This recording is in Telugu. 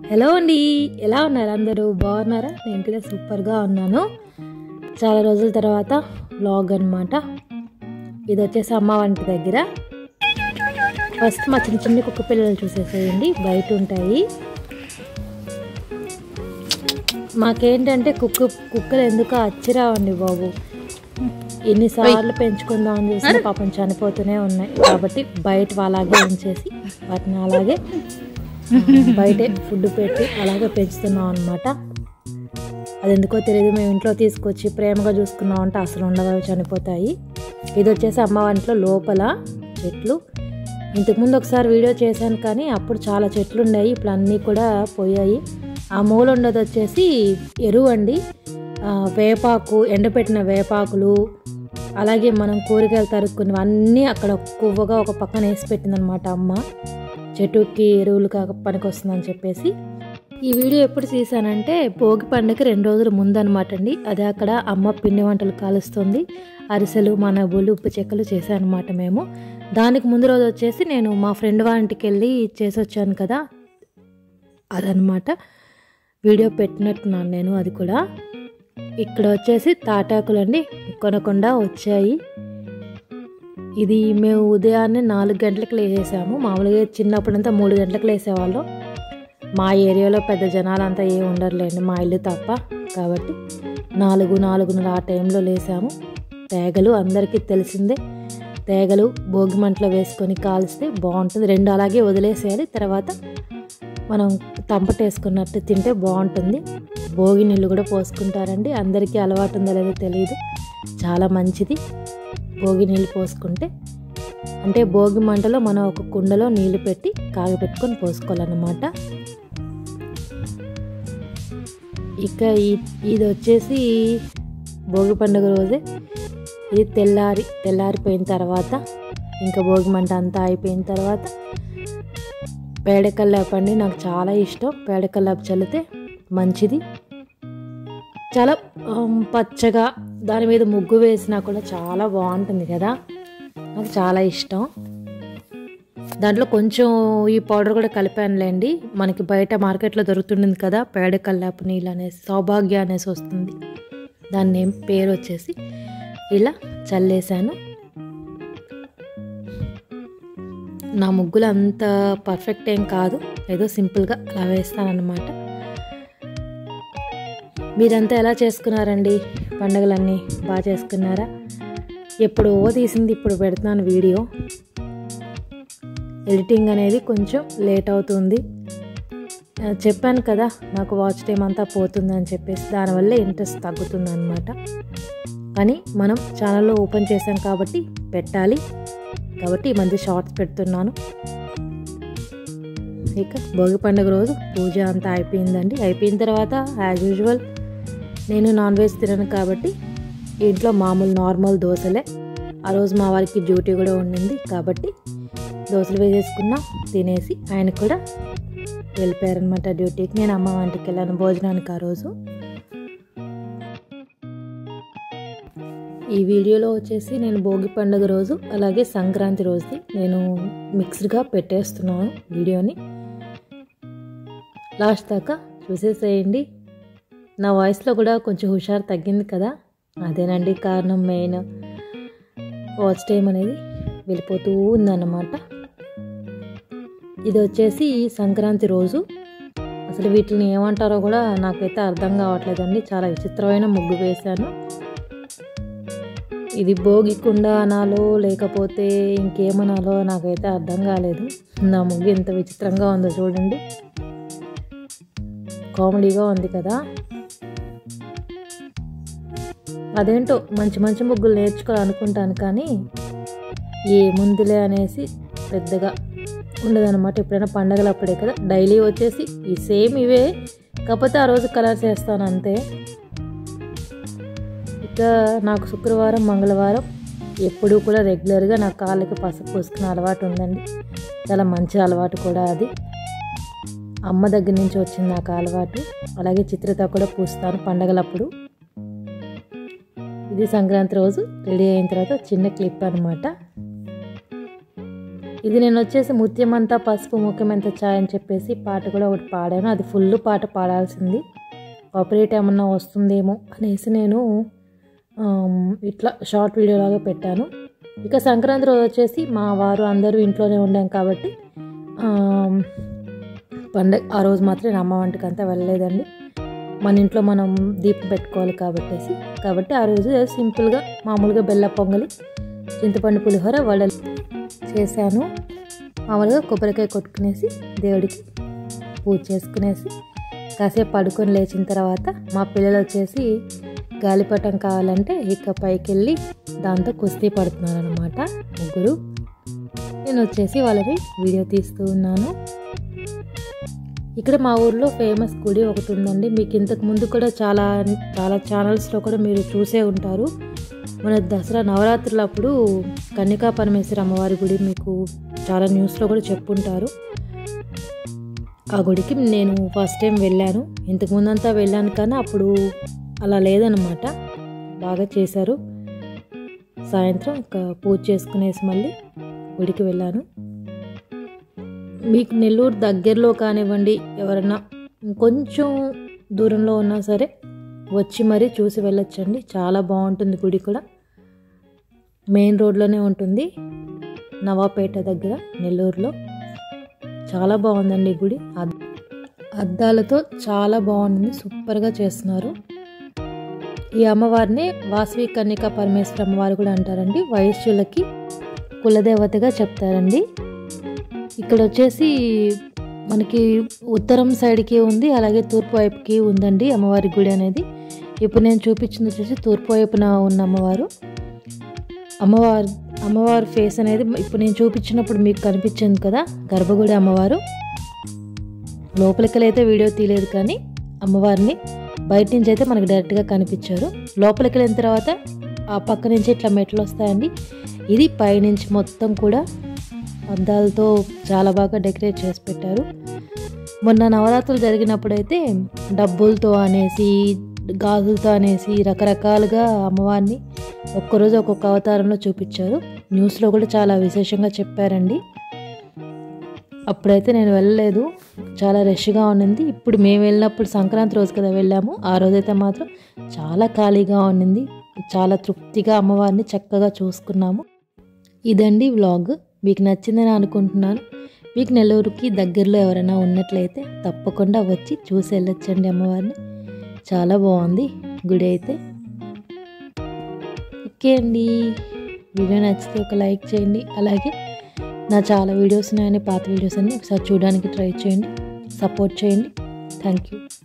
హలో అండి, ఎలా ఉన్నారు అందరూ? బాగున్నారా? నేను కూడా సూపర్గా ఉన్నాను. చాలా రోజుల తర్వాత వ్లాగ్ అనమాట. ఇది వచ్చేసి అమ్మ వంటి దగ్గర. ఫస్ట్ మా చిన్న చిన్న కుక్క పిల్లలు చూసేసేయండి, బయట ఉంటాయి. మాకేంటంటే కుక్కలు ఎందుకో అచ్చిరావండి బాబు. ఎన్నిసార్లు పెంచుకుందామని చూసినా పాపం చనిపోతూనే ఉన్నాయి. కాబట్టి బయట అలాగే ఉంచేసి వాటిని అలాగే బయటే ఫుడ్ పెట్టి అలాగే పెంచుతున్నాం అనమాట. అది ఎందుకో తెలియదు, మేము ఇంట్లో తీసుకొచ్చి ప్రేమగా చూసుకున్నాం అంటే అసలు ఉండవు, చనిపోతాయి. ఇది వచ్చేసి అమ్మ వంటలో లోపల చెట్లు. ఇంతకుముందు ఒకసారి వీడియో చేశాను కానీ అప్పుడు చాలా చెట్లు ఉన్నాయి, ఇప్పుడు అన్నీ కూడా పోయాయి. ఆ మూల ఉండేది వచ్చేసి ఎరువు అండి, వేపాకు, ఎండపెట్టిన వేపాకులు, అలాగే మనం కూరగాయలు తరుక్కున్నవి అన్నీ అక్కడ కొవ్వగా ఒక పక్కన వేసి పెట్టిందనమాట అమ్మ. చెట్టుకి ఎరువులు పనికి వస్తుందని చెప్పేసి. ఈ వీడియో ఎప్పుడు తీసానంటే భోగి పండుగకి 2 రోజుల ముందు అనమాట అండి. అదే అక్కడ అమ్మ పిండి వంటలు కాలుస్తుంది, అరిసెలు, మనబులు, ఉప్పు చెక్కలు చేశానమాట మేము. దానికి ముందు రోజు వచ్చేసి నేను మా ఫ్రెండ్ వాళ్ళ ఇంటికి వెళ్ళి చేసి వచ్చాను కదా, అదనమాట వీడియో పెట్టినట్టున్నాను నేను. అది కూడా ఇక్కడ వచ్చేసి తాటాకులు అండి, కొనకుండా వచ్చాయి. ఇది మేము ఉదయాన్నే 4 గంటలకు లేచేసాము. మామూలుగా చిన్నప్పుడంతా 3 గంటలకు లేసేవాళ్ళం. మా ఏరియాలో పెద్ద జనాలంతా ఏమి ఉండరులేండి, మా ఇల్లు తప్ప. కాబట్టి 4:30 ఆ టైంలో లేసాము. తేగలు అందరికీ తెలిసిందే, తేగలు భోగి మంటలో వేసుకొని కాల్స్తే బాగుంటుంది. 2 అలాగే వదిలేసేయాలి, తర్వాత మనం తంపటేసుకున్నట్టు తింటే బాగుంటుంది. భోగి నీళ్ళు కూడా పోసుకుంటారండి, అందరికీ అలవాటు ఉందో లేదో తెలియదు. చాలా మంచిది భోగి నీళ్ళు పోసుకుంటే. అంటే భోగి మంటలో మనం ఒక కుండలో నీళ్లు పెట్టి కాగబెట్టుకొని పోసుకోవాలన్నమాట. ఇక ఇది వచ్చేసి భోగి పండుగ రోజే. ఇది తెల్లారిపోయిన తర్వాత, ఇంకా భోగి మంట అంతా అయిపోయిన తర్వాత పేడకల్లాపు అండి, నాకు చాలా ఇష్టం. పేడకల్లాపు చల్లితే మంచిది, చాలా పచ్చగా దాని మీద ముగ్గు వేసినా కూడా చాలా బాగుంటుంది కదా, నాకు చాలా ఇష్టం. దాంట్లో కొంచెం ఈ పౌడర్ కూడా కలిపానులేండి, మనకి బయట మార్కెట్లో దొరుకుతుంటుంది కదా పేడకల్లాపు నీళ్ళు అనేసి, సౌభాగ్య అనేసి వస్తుంది దాని పేరు వచ్చేసి. ఇలా చల్లేసాను. నా ముగ్గులు అంత పర్ఫెక్ట్ ఏం కాదు, ఏదో సింపుల్గా అలా వేస్తానన్నమాట. మీరంతా ఎలా చేసుకున్నారండి? పండుగలన్నీ బాగా చేసుకున్నారా? ఎప్పుడో తీసింది ఇప్పుడు పెడుతున్నాను వీడియో. ఎడిటింగ్ అనేది కొంచెం లేట్ అవుతుంది. చెప్పాను కదా నాకు వాచ్ టైం అంతా పోతుందని చెప్పేసి, దానివల్ల ఇంట్రెస్ట్ తగ్గుతుంది అనమాట. కానీ మనం ఛానల్లో ఓపెన్ చేశాం కాబట్టి పెట్టాలి, కాబట్టి ఈ మధ్య షార్ట్స్ పెడుతున్నాను. ఇక భోగి పండుగ రోజు పూజ అంతా అయిపోయిందండి. అయిపోయిన తర్వాత యాజ్ యూజువల్ నేను నాన్ వెజ్ తినను కాబట్టి ఇంట్లో మామూలు నార్మల్ దోశలే. ఆ రోజు మా వారికి డ్యూటీ కూడా ఉండింది కాబట్టి దోశలు వేసేసుకున్నా, తినేసి ఆయన కూడా వెళ్ళిపోయారనమాట డ్యూటీకి. నేను అమ్మ వంటికి వెళ్ళాను భోజనానికి ఆ రోజు. ఈ వీడియోలో వచ్చేసి నేను భోగి పండుగ రోజు అలాగే సంక్రాంతి రోజుది నేను మిక్స్డ్గా పెట్టేస్తున్నాను వీడియోని. లాస్ట్ దాకా చూసేసేయండి. నా వాయిస్లో కూడా కొంచెం హుషారు తగ్గింది కదా, అదేనండి కారణం. మెయిన్ వాచ్ టైం అనేది వెళ్ళిపోతూ ఉందన్నమాట. ఇది వచ్చేసి సంక్రాంతి రోజు. అసలు వీటిని ఏమంటారో కూడా నాకైతే అర్థం కావట్లేదండి, చాలా విచిత్రమైన ముగ్గు వేశాను. ఇది భోగి కుండ అనాలో లేకపోతే ఇంకేమనాలో నాకైతే అర్థం కాలేదు. నా ముగ్గు ఎంత విచిత్రంగా ఉందో చూడండి, కామెడీగా ఉంది కదా. అదేంటో మంచి మంచి ముగ్గులు నేర్చుకోవాలనుకుంటాను కానీ ఏ ముందులే అనేసి పెద్దగా ఉండదన్నమాట. ఎప్పుడైనా పండగలు అప్పుడే కదా, డైలీ వచ్చేసి ఈ సేమ్ ఇవే, కాకపోతే ఆ రోజు కలర్స్ వేస్తాను అంతే. ఇక నాకు శుక్రవారం, మంగళవారం ఎప్పుడూ కూడా రెగ్యులర్గా నా కాళ్ళకి పసుపు పూసుకునే అలవాటు ఉందండి. చాలా మంచి అలవాటు కూడా అది, అమ్మ దగ్గర నుంచి వచ్చింది నాకు అలవాటు. అలాగే చిత్రత కూడా పూస్తాను పండగలప్పుడు. ఇది సంక్రాంతి రోజు రెడీ అయిన తర్వాత చిన్న క్లిప్ అనమాట. ఇది నేను వచ్చేసి ముత్యమంతా పసుపు ముఖ్యమంత ఛాయ్ అని చెప్పేసి పాట కూడా ఒకటి పాడాను. అది ఫుల్ పాట పాడాల్సింది, కాపీరైట్ ఏమన్నా వస్తుందేమో అనేసి నేను ఇట్లా షార్ట్ వీడియో లాగా పెట్టాను. ఇక సంక్రాంతి రోజు వచ్చేసి మా వారు అందరూ ఇంట్లోనే ఉండాం కాబట్టి పండగ ఆ రోజు మాత్రం అమ్మ వంటకి అంతా వెళ్ళలేదండి. మన ఇంట్లో మనం దీపం పెట్టుకోవాలి కాబట్టి ఆ రోజు సింపుల్గా మామూలుగా బెల్ల పొంగలి, చింతపండు పులిహోర, వడలు చేశాను. మామూలుగా కొబ్బరికాయ కొట్టుకునేసి దేవుడికి పూజ చేసుకునేసి కాసేపు పడుకొని లేచిన తర్వాత మా పిల్లలు వచ్చేసి గాలిపటం కావాలంటే ఇక పైకి వెళ్ళి దాంతో కుస్తీ పడుతున్నారు అనమాట ముగ్గురు. నేను వచ్చేసి వాళ్ళని వీడియో తీస్తూ ఉన్నాను. ఇక్కడ మా ఊర్లో ఫేమస్ గుడి ఒకటి ఉందండి. మీకు ఇంతకు ముందు కూడా చాలా ఛానల్స్లో కూడా మీరు చూసే ఉంటారు. మన దసరా నవరాత్రులప్పుడు కన్యకా పరమేశ్వరి అమ్మవారి గుడి మీకు చాలా న్యూస్లో కూడా చెప్పుంటారు. ఆ గుడికి నేను ఫస్ట్ టైం వెళ్ళాను. ఇంతకు ముందంతా వెళ్ళాను కానీ అప్పుడు అలా లేదనమాట, బాగా చేశారు. సాయంత్రం ఇంకా పూజ చేసుకునేసి మళ్ళీ గుడికి వెళ్ళాను. మీకు నెల్లూరు దగ్గరలో కానివ్వండి, ఎవరన్నా కొంచెం దూరంలో ఉన్నా సరే వచ్చి మరీ చూసి వెళ్ళొచ్చండి. చాలా బాగుంటుంది గుడి కూడా. మెయిన్ రోడ్లోనే ఉంటుంది, నవాపేట దగ్గర నెల్లూరులో. చాలా బాగుందండి గుడి. అద్దాలతో చాలా బాగుంది, సూపర్గా చేస్తున్నారు. ఈ అమ్మవారిని వాసవి కన్యకా పరమేశ్వరి అమ్మవారు కూడా అంటారండి. వైశ్యులకి కులదేవతగా చెప్తారండి. ఇక్కడ వచ్చేసి మనకి ఉత్తరం సైడ్కి ఉంది, అలాగే తూర్పు వైపుకి ఉందండి అమ్మవారి గుడి అనేది. ఇప్పుడు నేను చూపించింది వచ్చేసి తూర్పు వైపున ఉన్న అమ్మవారి ఫేస్ అనేది ఇప్పుడు నేను చూపించినప్పుడు మీకు కనిపించింది కదా గర్భగుడి అమ్మవారు. లోపలికి అయితే వీడియో తీయలేదు కానీ అమ్మవారిని బయట నుంచి అయితే మనకు డైరెక్ట్గా కనిపించారు. లోపలికి వెళ్ళిన తర్వాత ఆ పక్క నుంచి ఇట్లా మెట్లు వస్తాయండి. ఇది పైనుంచి మొత్తం కూడా అద్దాలతో చాలా బాగా డెకరేట్ చేసి పెట్టారు. మొన్న నవరాత్రులు జరిగినప్పుడైతే డబ్బులతో అనేసి, గాజులతో అనేసి రకరకాలుగా అమ్మవారిని ఒక్కరోజు ఒక్కొక్క అవతారంలో చూపించారు. న్యూస్లో కూడా చాలా విశేషంగా చెప్పారండి. అప్పుడైతే నేను వెళ్ళలేదు, చాలా రష్గా ఉన్నింది. ఇప్పుడు మేము వెళ్ళినప్పుడు సంక్రాంతి రోజు కదా వెళ్ళాము, ఆ రోజైతే మాత్రం చాలా ఖాళీగా ఉన్నింది. చాలా తృప్తిగా అమ్మవారిని చక్కగా చూసుకున్నాము. ఇదండి వ్లాగ్. మీకు నచ్చిందని అనుకుంటున్నాను. మీకు నెల్లూరుకి దగ్గరలో ఎవరైనా ఉన్నట్లయితే తప్పకుండా వచ్చి చూసి వెళ్ళొచ్చండి అమ్మవారిని. చాలా బాగుంది గుడి అయితే. ఓకే అండి, వీడియో నచ్చితే ఒక లైక్ చేయండి. అలాగే నా చాలా వీడియోస్ ఉన్నాయని, పాత వీడియోస్ అన్ని ఒకసారి చూడడానికి ట్రై చేయండి, సపోర్ట్ చేయండి. Thank you.